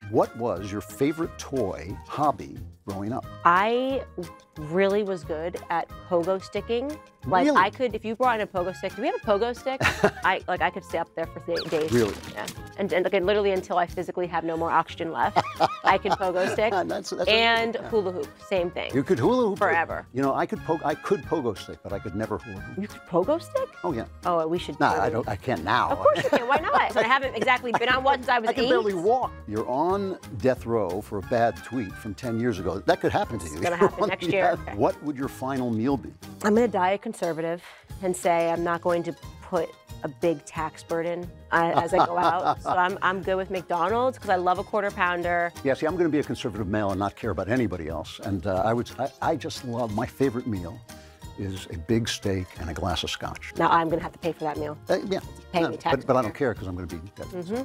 What was your favorite toy hobby growing up? I really was good at pogo sticking. Like Really? I could, if you brought in a pogo stick, do we have a pogo stick? I could stay up there for days. Really? Yeah. And like literally until I physically have no more oxygen left, I could pogo stick. That's and yeah. hula hoop, same thing. You could hula hoop Forever. You know, I could pogo stick, but I could never hula hoop. You could pogo stick? Oh yeah. Oh, we should. No, really- I can't now. Of course you can. Why not? So I haven't exactly been on one since I was I can 8. barely walk. You're on death row for a bad tweet from 10 years ago. That could happen to you. It's gonna happen next year. Okay. What would your final meal be? I'm gonna diet conservative and say I'm not going to put a big tax burden as I go out. So I'm good with McDonald's because I love a quarter pounder. Yeah, see, I'm going to be a conservative male and not care about anybody else. And I just love, my favorite meal is a big steak and a glass of scotch. Now I'm gonna have to pay for that meal. Yeah. Pay me tax. But I don't care because I'm going to be dead.